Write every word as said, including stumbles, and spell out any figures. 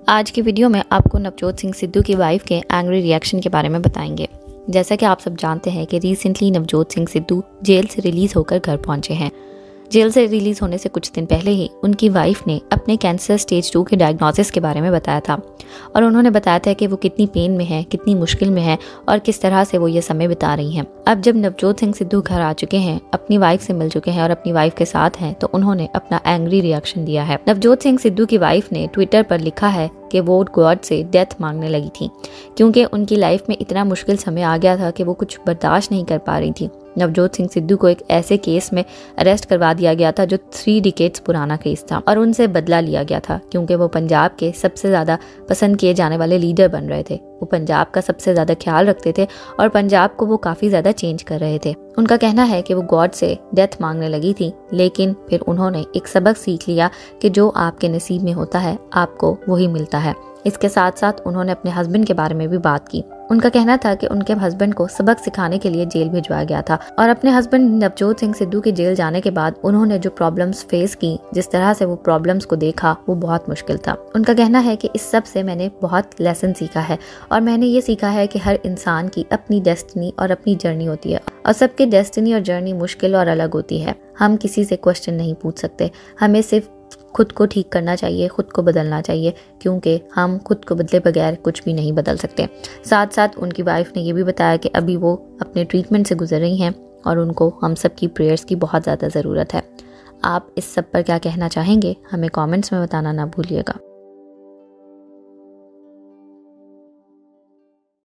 आज की वीडियो में आपको नवजोत सिंह सिद्धू की वाइफ के एंग्री रिएक्शन के बारे में बताएंगे। जैसा कि आप सब जानते हैं कि रिसेंटली नवजोत सिंह सिद्धू जेल से रिलीज़ होकर घर पहुंचे हैं। जेल से रिलीज़ होने से कुछ दिन पहले ही उनकी वाइफ ने अपने कैंसर स्टेज टू के डायग्नोसिस के बारे में बताया था और उन्होंने बताया था कि वो कितनी पेन में है, कितनी मुश्किल में है और किस तरह से वो ये समय बिता रही हैं। अब जब नवजोत सिंह सिद्धू घर आ चुके हैं, अपनी वाइफ से मिल चुके हैं और अपनी वाइफ के साथ हैं, तो उन्होंने अपना एंग्री रिएक्शन दिया है। नवजोत सिंह सिद्धू की वाइफ ने ट्विटर पर लिखा है कि वो गॉड से डेथ मांगने लगी थी क्योंकि उनकी लाइफ में इतना मुश्किल समय आ गया था कि वो कुछ बर्दाश्त नहीं कर पा रही थी। नवजोत सिंह सिद्धू को एक ऐसे केस में अरेस्ट करवा दिया गया था जो थ्री डिकेड्स पुराना केस था और उनसे बदला लिया गया था क्योंकि वो पंजाब के सबसे ज़्यादा पसंद किए जाने वाले लीडर बन रहे थे। वो पंजाब का सबसे ज़्यादा ख्याल रखते थे और पंजाब को वो काफ़ी ज़्यादा चेंज कर रहे थे। उनका कहना है कि वो गॉड से डेथ मांगने लगी थी, लेकिन फिर उन्होंने एक सबक सीख लिया कि जो आपके नसीब में होता है आपको वही मिलता है। इसके साथ साथ उन्होंने अपने हस्बैंड के बारे में भी बात की। उनका कहना था कि उनके हस्बैंड को सबक सिखाने के लिए जेल भिजवाया गया था और अपने हस्बैंड नवजोत सिंह सिद्धू के जेल जाने के बाद उन्होंने जो प्रॉब्लम्स फेस की, जिस तरह से वो प्रॉब्लम्स को देखा, वो बहुत मुश्किल था। उनका कहना है कि इस सब से मैंने बहुत लेसन सीखा है और मैंने ये सीखा है कि हर इंसान की अपनी डेस्टिनी और अपनी जर्नी होती है और सबकी डेस्टिनी और जर्नी मुश्किल और अलग होती है। हम किसी से क्वेश्चन नहीं पूछ सकते, हमें सिर्फ खुद को ठीक करना चाहिए, खुद को बदलना चाहिए, क्योंकि हम खुद को बदले बगैर कुछ भी नहीं बदल सकते। साथ साथ उनकी वाइफ ने ये भी बताया कि अभी वो अपने ट्रीटमेंट से गुजर रही हैं और उनको हम सब की प्रेयर्स की बहुत ज़्यादा ज़रूरत है। आप इस सब पर क्या कहना चाहेंगे, हमें कमेंट्स में बताना ना भूलिएगा।